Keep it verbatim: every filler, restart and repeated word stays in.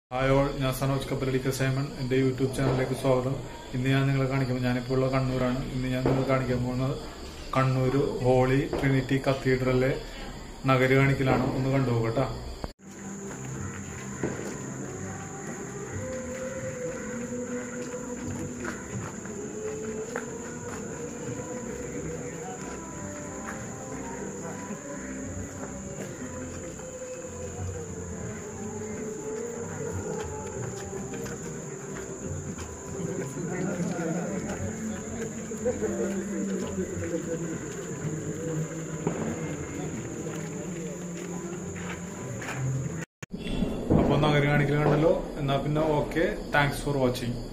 Hi all, ഞാൻ സനോജ് കപ്പലടിക്ക സേമൻ. എന്റെ YouTube ചാനലിലേക്ക് സ്വാഗതം. ഇന്ന് ഞാൻ നിങ്ങളെ കാണിക്കുമ്പോൾ ഞാനിപ്പോൾ ഉള്ള കണ്ണൂരാണ്. ഇന്ന് ഞാൻ നിങ്ങളെ കാണിക്കാൻ പോകുന്നത് കണ്ണൂർ ഹോളി ട്രിനിറ്റി കത്തീഡ്രലിലെ നഗർ കാണിക്കലാണ്. ഒന്ന് കണ്ടുപോകട്ടോ. അപ്പോൾ നഗർ കാണിക്കൽ കണ്ടല്ലോ. എന്നാ പിന്നെ ഓക്കെ, താങ്ക്സ് ഫോർ വാച്ചിങ്.